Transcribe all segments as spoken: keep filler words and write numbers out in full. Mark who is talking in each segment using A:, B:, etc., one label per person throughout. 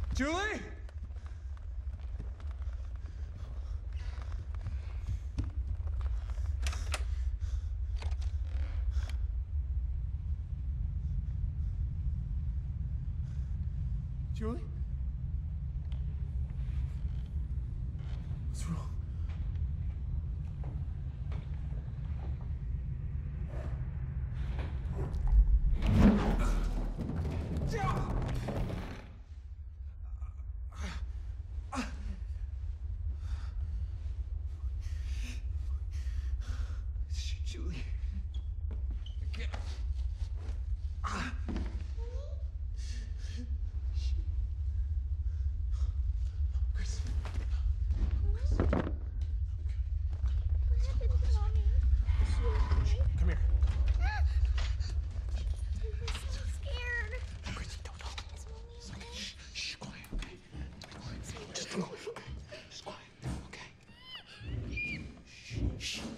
A: Julie? Julie? What's wrong? Julie. Get up. Ah. Chris. Chris.
B: What happened to Mommy? Is she okay?
A: Come here.
B: I'm so scared.
A: Chris, don't talk.
B: Is Mommy
A: It's okay.
B: okay?
A: Shh, shh, quiet, okay? Quiet. Just go, okay? Just quiet, okay? Shh, shh.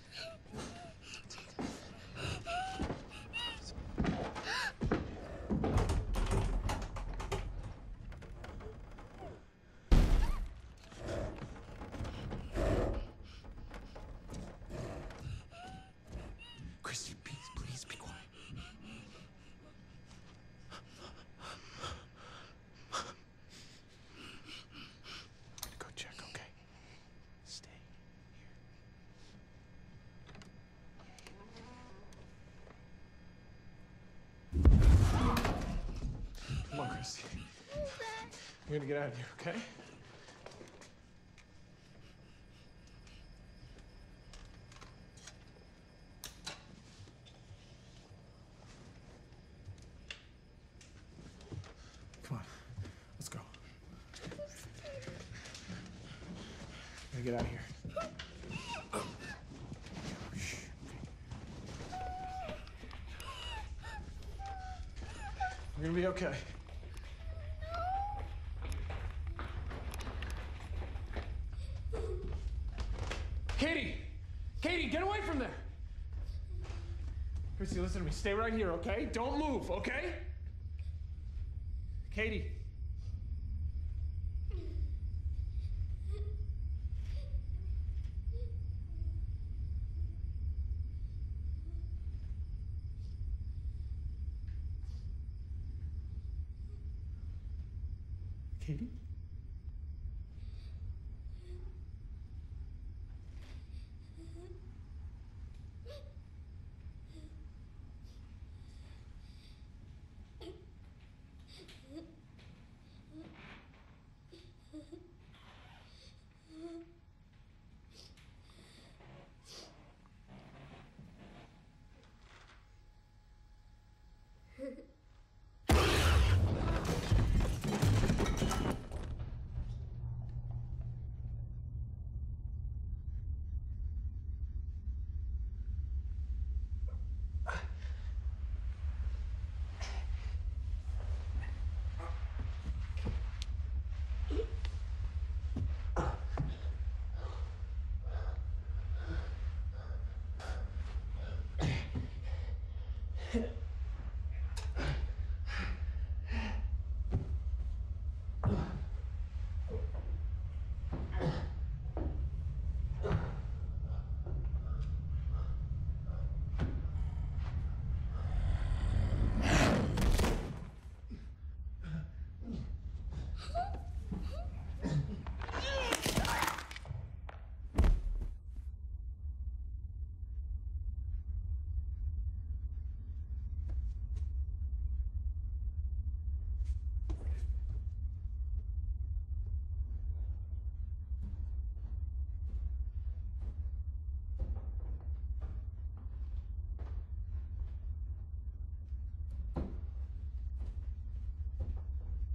A: Christy, please, please be quiet. I'm gonna go check, okay? Stay here. Come on, Christy. We're gonna get out of here, okay? Come on, let's go. We're gonna get out of here. Shh, okay. We're gonna be okay. Katie! Katie, get away from there! Christy, listen to me. Stay right here, okay? Don't move, okay? Katie. Katie?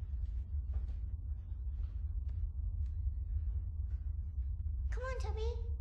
B: Come on, Tubby.